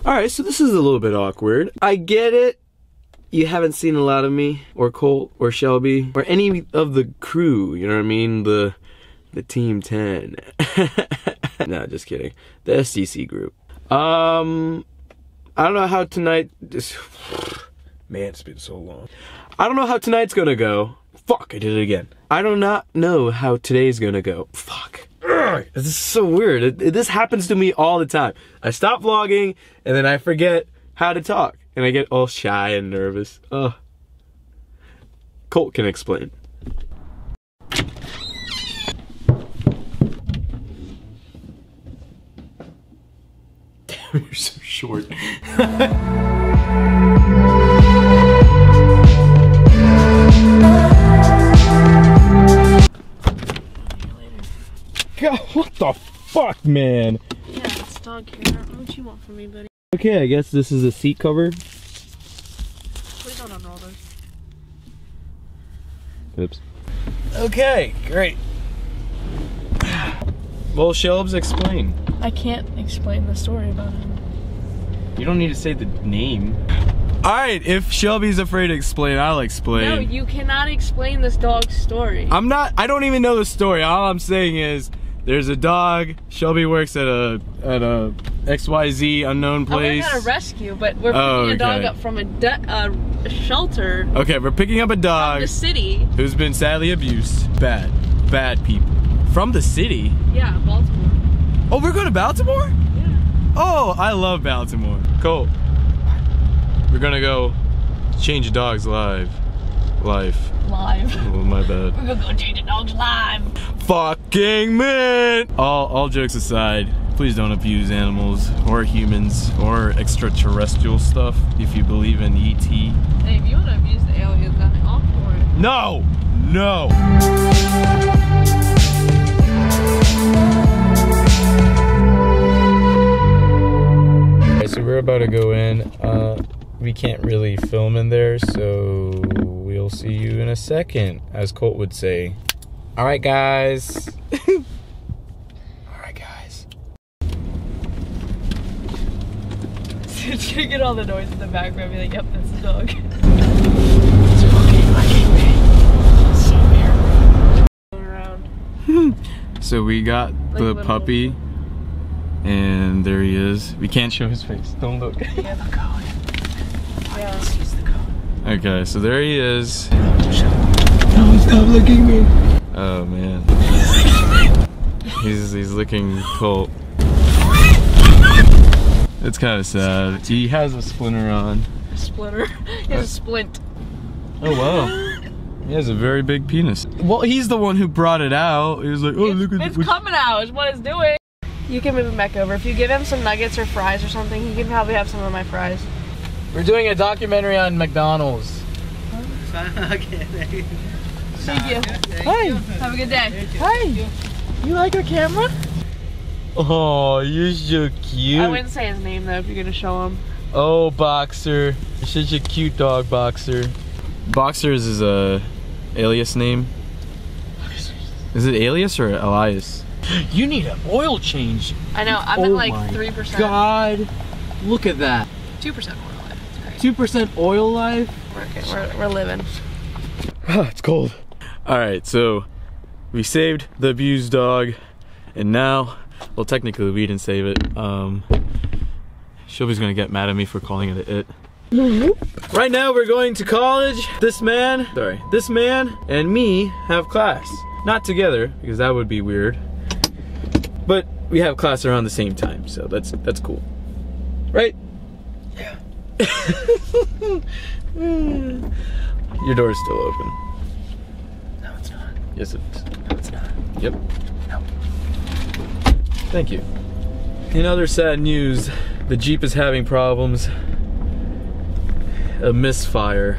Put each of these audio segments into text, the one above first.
Alright, so this is a little bit awkward. I get it. You haven't seen a lot of me, or Colt, or Shelby, or any of the crew, you know what I mean? The Team 10. No, just kidding. The SDC group. I don't know how tonight... Man, it's been so long. I don't know how tonight's gonna go. Fuck, I did it again. I do not know how today's gonna go. Fuck. Ugh, this is so weird. This happens to me all the time. I stop vlogging, and then I forget how to talk. And I get all shy and nervous. Ugh. Colt can explain. Damn, you're so short. God, what the fuck, man? Yeah, it's dog here. I don't know what you want from me, buddy. Okay, I guess this is a seat cover. Please don't unroll this. Oops. Okay, great. Well, Shelbs, explain. I can't explain the story about him. You don't need to say the name. Alright, if Shelby's afraid to explain, I'll explain. No, you cannot explain this dog's story. I don't even know the story. All I'm saying is, there's a dog. Shelby works at a XYZ unknown place. We're at a rescue, but we're picking a dog up from a shelter. Okay, we're picking up a dog from the city who's been sadly abused. Bad people. From the city? Yeah, Baltimore. Oh, we're going to Baltimore? Yeah. Oh, I love Baltimore. Cool. We're gonna go change a dog's life. Oh, my bad. We're gonna go change a dog's life. Fucking man! All jokes aside, please don't abuse animals or humans or extraterrestrial stuff if you believe in ET. Hey, if you want to abuse the aliens, I'm all for it. No! No! Okay, so we're about to go in. We can't really film in there, so we'll see you in a second, as Colt would say. Alright, guys. Alright, guys. Did you get all the noise in the background? Be like, yep, that's the dog. It's fucking liking me. So weird. Around. So we got the Like puppy, and there he is. We can't show his face. Don't look. Yeah. The code. Yeah. He's the code. Okay, so there he is. No, stop looking at me. Oh man. He's licking Colt. It's kind of sad. He has a splinter on. A splinter. He has a splint. Oh wow. He has a very big penis. Well, he's the one who brought it out. He was like, oh, look at it. It's coming out, is what it's doing. You can move him back over. If you give him some nuggets or fries or something, he can probably have some of my fries. We're doing a documentary on McDonald's. Okay. Thank you. Hi. Have a good day. Hi. You like our camera? Oh, you're so cute. I wouldn't say his name though if you're gonna show him. Oh, Boxer. You're such a cute dog, Boxer. Boxer is his alias name. Is it alias or Elias? You need an oil change. I know, I'm at like 3%. God, look at that. 2% oil life. It's great. 2% oil life? We're living. It's cold. Alright, so we saved the abused dog, and now, well, technically we didn't save it. Shelby's gonna get mad at me for calling it it. Right now we're going to college. This man and me have class. Not together, because that would be weird. But we have class around the same time, so that's cool. Right? Yeah. Your door is still open. No, it's not. Yes, it is. No, it's not. Yep. No. Thank you. In other sad news, the Jeep is having problems. A misfire.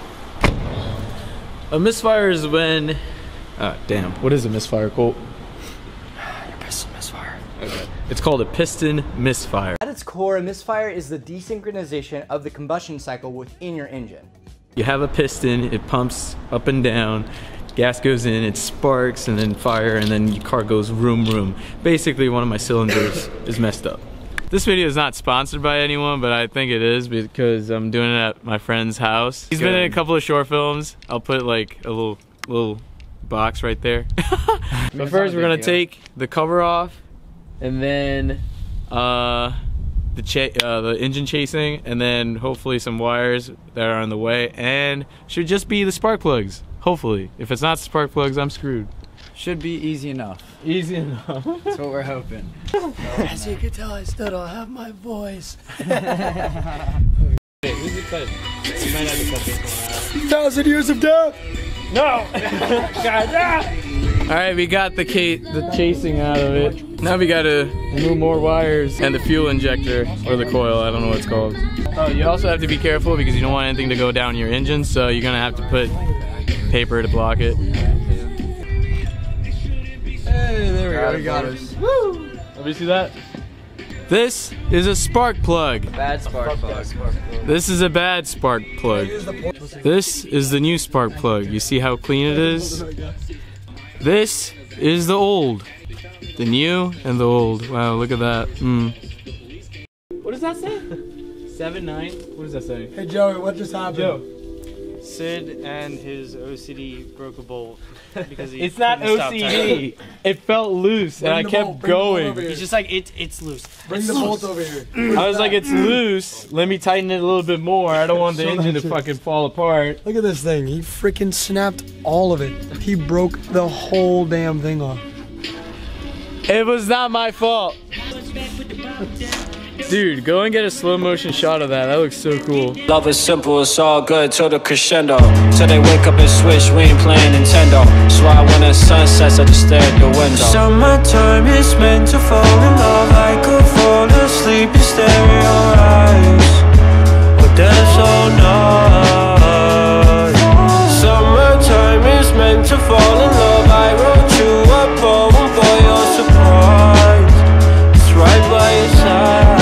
A misfire is when... damn. What is a misfire, Colt? Your piston misfire. Okay. It's called a piston misfire. At its core, a misfire is the desynchronization of the combustion cycle within your engine. You have a piston, it pumps up and down, gas goes in, it sparks, and then fire, and then your car goes vroom vroom. Basically, one of my cylinders is messed up. This video is not sponsored by anyone, but I think it is because I'm doing it at my friend's house. He's been in a couple of short films. I'll put like a little box right there. But first we're gonna take the cover off, and then the engine chasing, and then hopefully some wires that are on the way, and should just be the spark plugs. Hopefully. If it's not spark plugs, I'm screwed. Should be easy enough. Easy enough. That's what we're hoping. As you can tell, I still don't have my voice. Hey, who's excited? You might have to cut this one out. 1,000 years of death! No! God, Alright, we got the chasing out of it. Now we gotta remove more wires and the fuel injector, or the coil, I don't know what it's called. Oh, you also have to be careful because you don't want anything to go down your engine, so you're gonna have to put paper to block it. Hey, there we go. We got it. Woo! Let me see that. This is a spark plug. Bad spark plug. This is a bad spark plug. This is the new spark plug. You see how clean it is? This is the old. The new and the old. Wow, look at that. What does that say? 7-9? What does that say? Hey Joey, what just happened? Joe. Sid and his OCD broke a bolt because he It's not couldn't stop OCD. It felt loose and I kept going. He's just like, it's loose. Bring the bolt over here. I was like, it's loose. Let me tighten it a little bit more. I don't want the engine to fucking fall apart. Look at this thing. He freaking snapped all of it. He broke the whole damn thing off. It was not my fault. Dude, go and get a slow motion shot of that. That looks so cool. Love is simple, it's all good till the crescendo. Till they wake up and switch, we ain't playing Nintendo. So I when the sun sets, I just stare at the window. Summertime is meant to fall in love. I could fall asleep and stare at your eyes, but that's all night. Summertime is meant to fall in love. I wrote you a poem for your surprise. It's right by your side.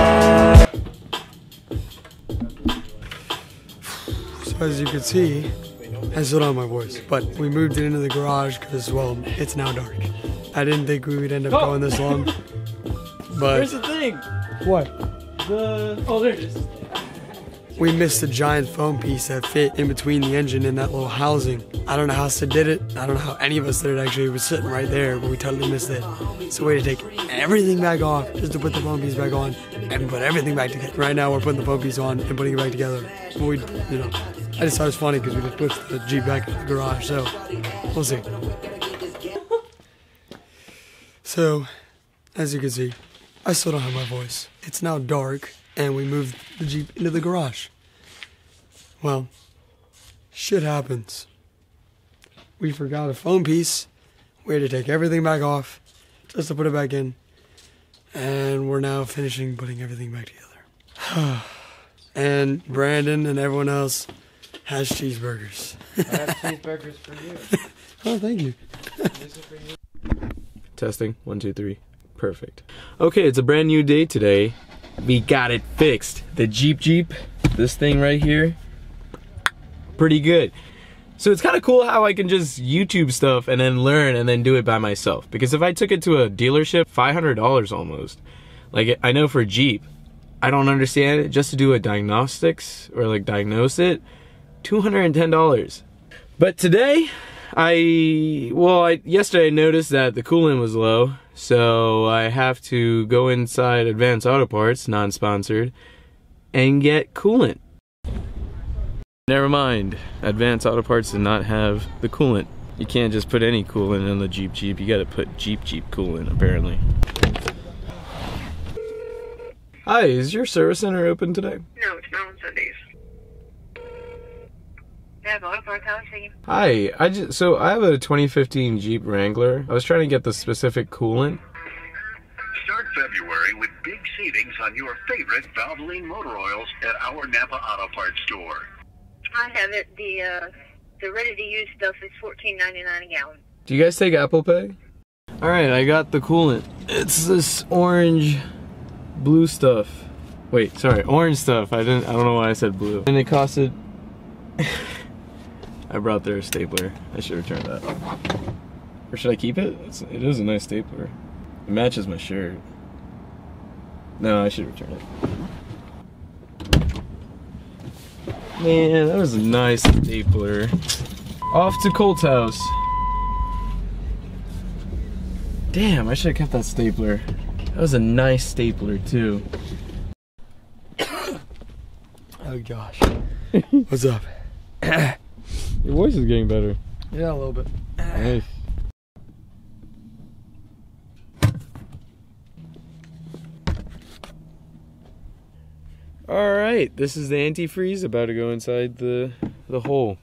As you can see, I still don't have my voice, but we moved it into the garage because, well, it's now dark. I didn't think we would end up going this long, but... Where's the thing? What? Oh, there it is. We missed a giant foam piece that fit in between the engine and that little housing. I don't know how Sid did it. I don't know how any of us did it actually. It was sitting right there, but we totally missed it. So we had to take everything back off just to put the foam piece back on and put everything back together. Right now we're putting the foam piece on and putting it back together. But we, you know, I just thought it was funny because we just pushed the Jeep back in the garage, so we'll see. So, as you can see, I still don't have my voice. It's now dark, and we moved the Jeep into the garage. Well, shit happens. We forgot a foam piece. We had to take everything back off just to put it back in. And we're now finishing putting everything back together. And Brandon and everyone else has cheeseburgers. I have cheeseburgers for you. Oh, thank you. This is for you. Testing, 1, 2, 3. Perfect. Okay, it's a brand new day today. We got it fixed. The Jeep, this thing right here, pretty good. So it's kind of cool how I can just YouTube stuff and then learn and then do it by myself. Because if I took it to a dealership, $500 almost. Like, I know for Jeep, I don't understand it. Just to do a diagnostics or like diagnose it, $210. But today, yesterday I noticed that the coolant was low, so I have to go inside Advanced Auto Parts, non-sponsored, and get coolant. Never mind, Advanced Auto Parts did not have the coolant. You can't just put any coolant in the Jeep. You gotta put Jeep coolant, apparently. Hi, is your service center open today? No, it's not on Sundays. Yeah, Auto Parts, how is it? Hi, so I have a 2015 Jeep Wrangler. I was trying to get the specific coolant. Start February with big savings on your favorite Valvoline motor oils at our Napa Auto Parts store. I have it. The ready-to-use stuff is $14.99 a gallon. Do you guys take Apple Pay? Alright, I got the coolant. It's this orange, blue stuff. Wait, sorry, orange stuff. I don't know why I said blue. And it costed... I brought their stapler. I should return that. Or should I keep it? It is a nice stapler. It matches my shirt. No, I should return it. Man, that was a nice stapler. Off to Colt's house. Damn, I should have kept that stapler. That was a nice stapler too. Oh gosh. What's up? Your voice is getting better. Yeah, a little bit. Nice. All right, this is the antifreeze about to go inside the hole.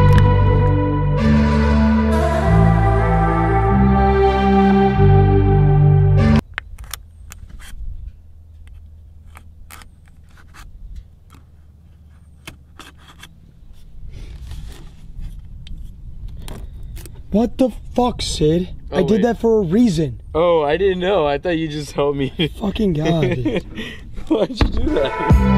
What the fuck, Sid? Oh, I did wait. that for a reason. Oh, I didn't know. I thought you just helped me. Fucking God. Why'd you do that?